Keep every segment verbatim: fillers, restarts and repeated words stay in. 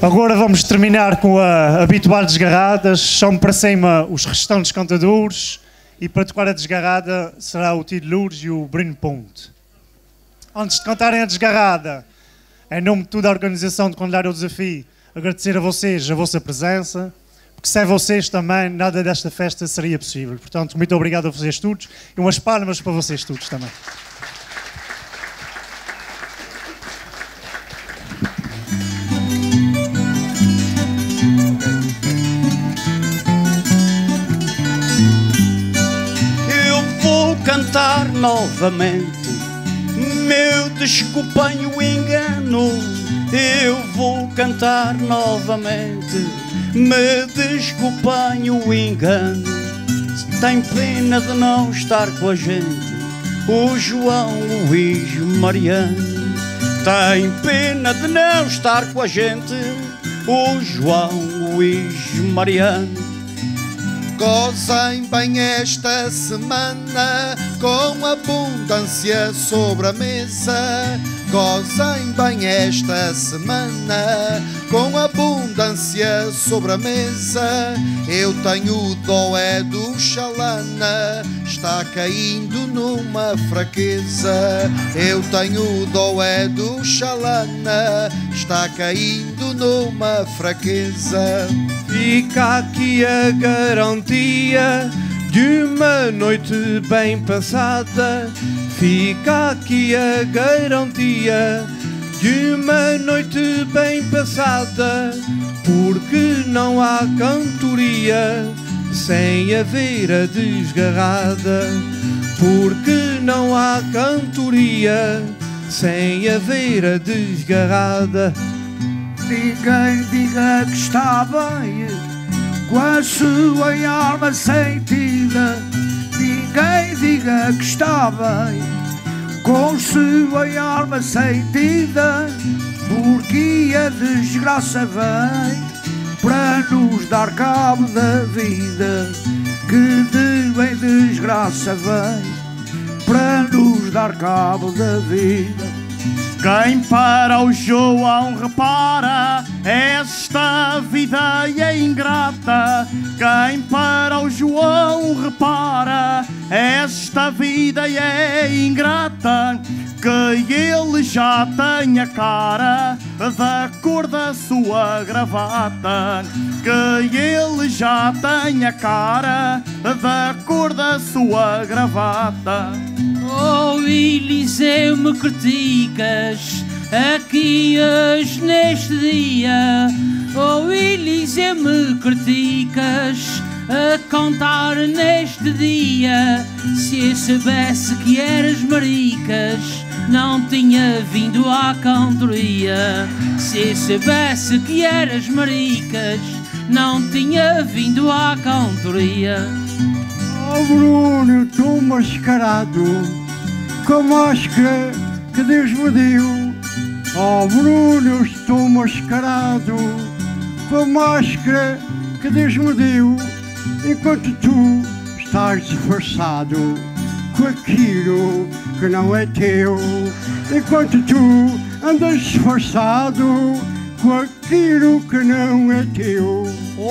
Agora vamos terminar com a habitual desgarrada. São para cima os restantes cantadores e para tocar a desgarrada será o Tio de Lourdes e o Bruno Ponte. Antes de cantarem a desgarrada, em nome de toda a organização de Candelária ao Desafio, agradecer a vocês a vossa presença, porque sem vocês também nada desta festa seria possível. Portanto, muito obrigado a vocês todos e umas palmas para vocês todos também. Cantar novamente, meu desculpem o engano. Eu vou cantar novamente, me desculpem o engano. Tem pena de não estar com a gente o João Luís Mariano. Tem pena de não estar com a gente o João Luís Mariano. Gozem bem esta semana com abundância sobre a mesa. Gozem bem esta semana com abundância sobre a mesa. Eu tenho dó é do Xalana, está caindo numa fraqueza. Eu tenho dó é do Xalana, está caindo numa fraqueza. Fica aqui a garantia de uma noite bem passada. Fica aqui a garantia de uma noite bem passada, porque não há cantoria sem haver a desgarrada. Porque não há cantoria sem haver a desgarrada. Ninguém diga que está bem com a sua alma sentida. Ninguém diga que está bem com sua alma sentida, porque a desgraça vem para nos dar cabo da vida. Que de bem desgraça vem para nos dar cabo da vida. Quem para o João repara, esta vida é ingrata. Quem para o João repara, esta vida é ingrata. Que ele já tem a cara da cor da sua gravata. Que ele já tem a cara da cor da sua gravata. Oh, Eliseu, me criticas aqui hoje neste dia. Oh, Eliseu, me criticas a cantar neste dia. Se eu soubesse que eras maricas, não tinha vindo à cantoria. Se eu soubesse que eras maricas, não tinha vindo à cantoria. Oh, Bruno, tu mascarado com a máscara que Deus me deu. Oh, Bruno, estou mascarado com a máscara que Deus me deu, enquanto tu estás disfarçado com aquilo que não é teu. Enquanto tu andas disfarçado com aquilo que não é teu.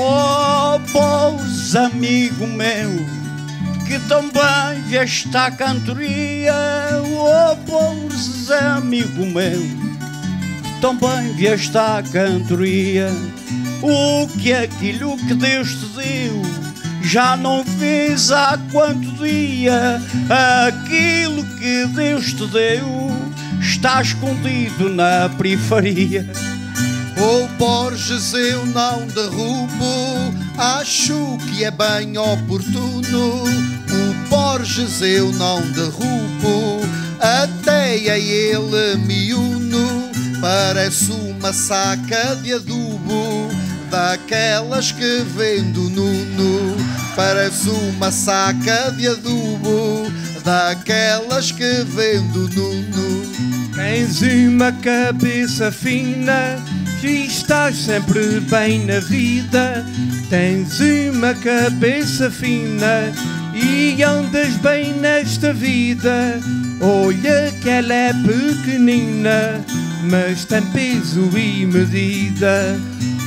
Oh, pois, amigo meu, que também vieste à cantoria. Oh, pois, amigo meu, que também vieste à cantoria. O que é aquilo que Deus te deu? Já não vês há quanto dia? Aquilo que Deus te deu está escondido na periferia. Oh, Borges, eu não derrubo, acho que é bem oportuno. O Borges eu não derrubo, até a ele me uno. Parece uma saca de adubo, daquelas que vendo Nuno. Parece uma saca de adubo, daquelas que vendo Nuno. Tens uma cabeça fina, que estás sempre bem na vida. Tens uma cabeça fina e andas bem nesta vida. Olha que ela é pequenina, mas tem peso e medida.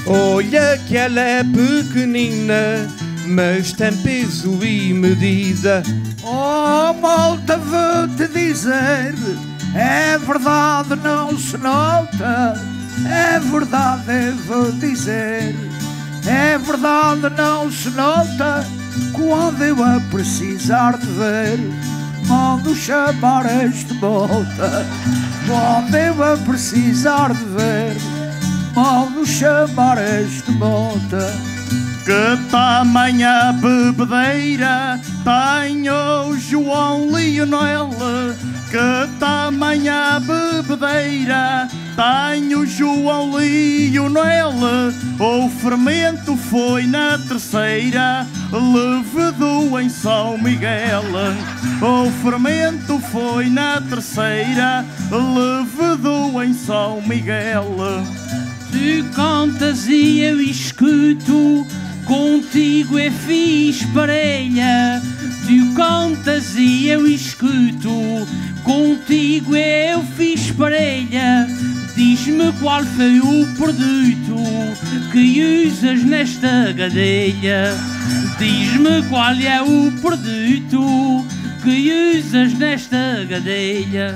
Olha que ela é pequenina, mas tem peso e medida. Oh, malta, vou-te dizer, é verdade, não se nota. É verdade, vou dizer, é verdade, não se nota. Quando eu a precisar de ver, mando chamar este malta. Quando eu a precisar de ver, mando chamar este malta. Que tamanha bebedeira tem o João Lionel? Que tamanha bebedeira tem o João Lionel? O fermento foi na terceira, levedou em São Miguel. O fermento foi na terceira, levedou em São Miguel. Tu cantas e eu escuto, contigo é fiz parelha. Tu cantas e eu escuto, contigo eu fiz parelha. Diz-me qual foi o produto que usas nesta gadelha. Diz-me qual é o produto que usas nesta gadelha.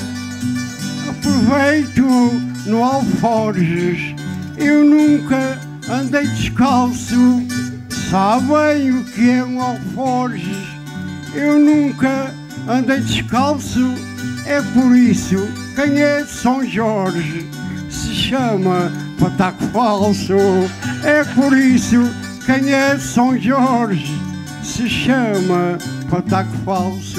Aproveito no Alforjes, eu nunca andei descalço. Sabem o que é um Alforjes? Eu nunca andei descalço. É por isso, quem é de São Jorge se chama pataco falso. É por isso, quem é de São Jorge se chama pataco falso.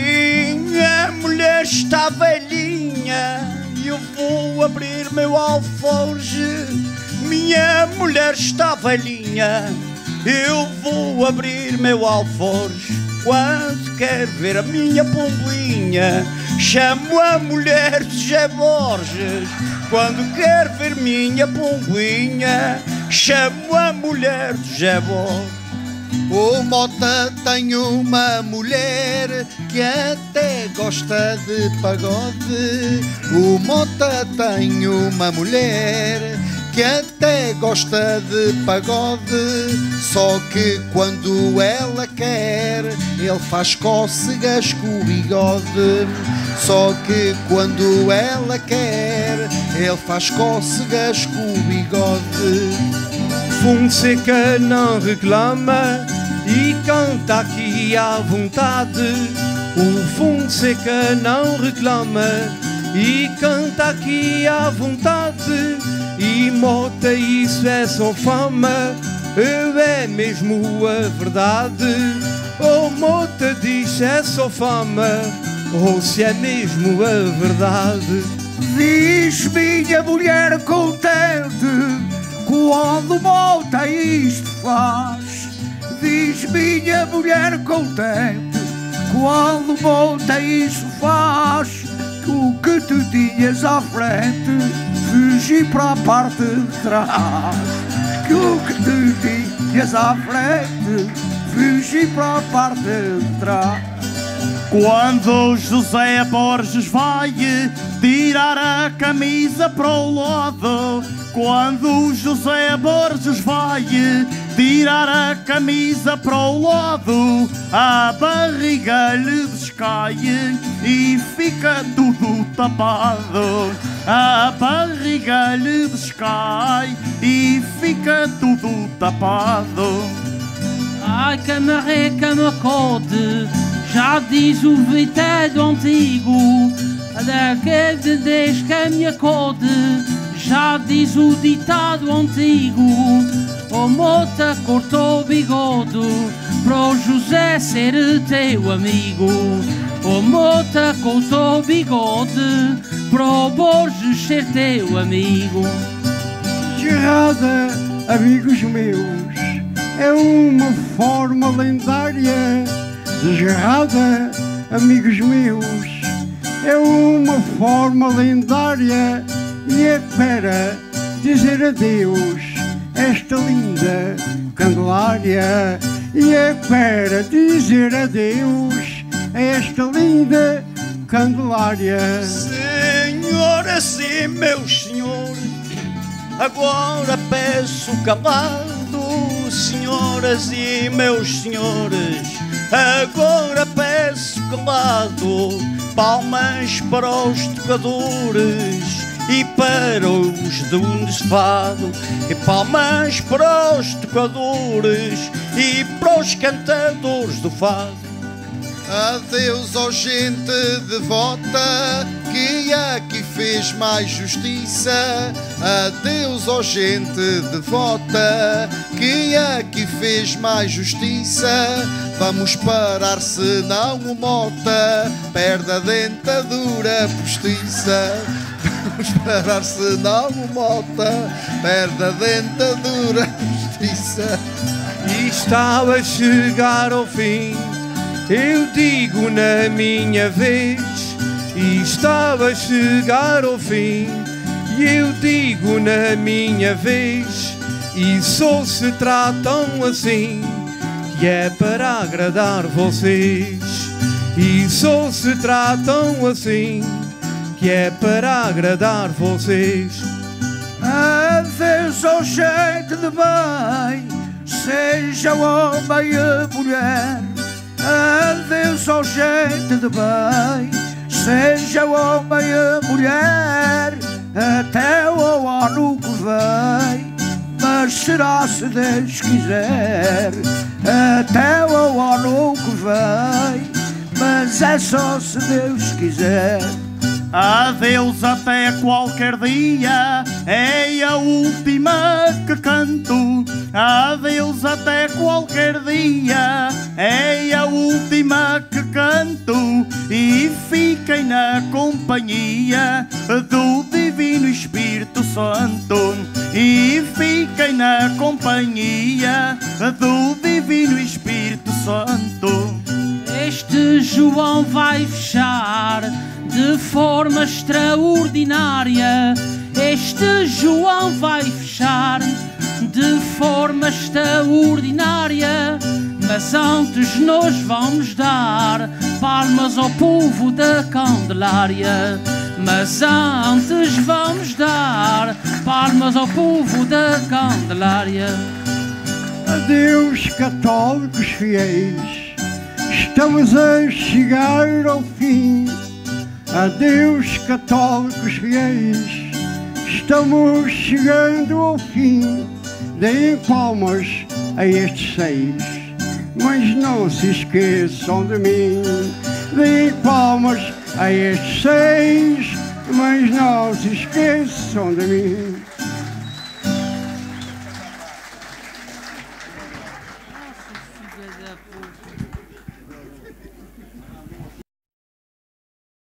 Minha mulher está velhinha e eu vou abrir meu alforje. Minha mulher está velhinha, eu vou abrir meu alforje. Quando quer ver a minha pomboinha, chamo a mulher de Zé Borges. Quando quer ver minha pomboinha, chamo a mulher de Zé Borges. O Mota tem uma mulher que até gosta de pagode. O Mota tem uma mulher que até gosta de pagode. Só que quando ela quer, ele faz cócegas com o bigode. Só que quando ela quer, ele faz cócegas com o bigode. Fonseca não reclama e canta aqui à vontade. O Fonseca não reclama e canta aqui à vontade. E Mota, isso é só fama, é mesmo a verdade. Oh, Mota diz é só fama, ou se é mesmo a verdade. Diz minha mulher contente quando Mota isto faz. Diz minha mulher contente quando Mota isto faz. Que o que tu tinhas à frente fugi para a parte de trás. Que o que tu tinhas à frente fugi para a parte de trás. Quando José Borges vai tirar a camisa para o lodo, quando José Borges vai tirar a camisa para o lodo, a barriga lhe descai e fica tudo tapado. A barriga lhe descai e fica tudo tapado. Ai, camaré, camacode, já diz o vitado antigo. Daquele dez que a minha code, já diz o ditado antigo. O Mota cortou o bigode para o José ser teu amigo. O Mota cortou o bigode para o Borges ser teu amigo. Gerrada, amigos meus, é uma forma lendária. Gerrada, amigos meus, é uma forma lendária. E é para dizer adeus esta linda Candelária. E é para dizer adeus a esta linda Candelária. Senhoras e meus senhores, Agora peço calado, senhoras e meus senhores. Agora peço calado, palmas para os tocadores e para os donos de fado, e palmas para os tocadores e para os cantadores do fado. Adeus, ó gente devota, que aqui fez mais justiça. Adeus, ó gente devota, que aqui fez mais justiça. Vamos parar, senão o mota perde a dentadura postiça. Vamos parar, senão o mota perde a dentadura postiça. E estava a chegar ao fim, eu digo na minha vez. E estava a chegar ao fim, e eu digo na minha vez. E só se tratam assim, que é para agradar vocês. E só se tratam assim, que é para agradar vocês. Adeus ao jeito de bem, seja o homem e a mulher. Adeus ao jeito de bem, seja o homem e a mulher. Até o ano que vem, mas será se Deus quiser. Até o ano que vem, mas é só se Deus quiser. Adeus até qualquer dia, é a última que canto. Adeus até qualquer dia, é a última que canto. E fiquem na companhia do Divino Espírito Santo. E fiquem na companhia do Divino Espírito Santo. Este João vai fechar de forma extraordinária. Este João vai fechar de forma extraordinária. Mas antes nós vamos dar palmas ao povo da Candelária. Mas antes vamos dar palmas ao povo da Candelária. Adeus, católicos fiéis, estamos a chegar ao fim. Adeus, católicos fiéis, estamos chegando ao fim. Deem palmas a estes seis, mas não se esqueçam de mim. Deem palmas a estes seis, mas não se esqueçam de mim. Nossa, filha da puta.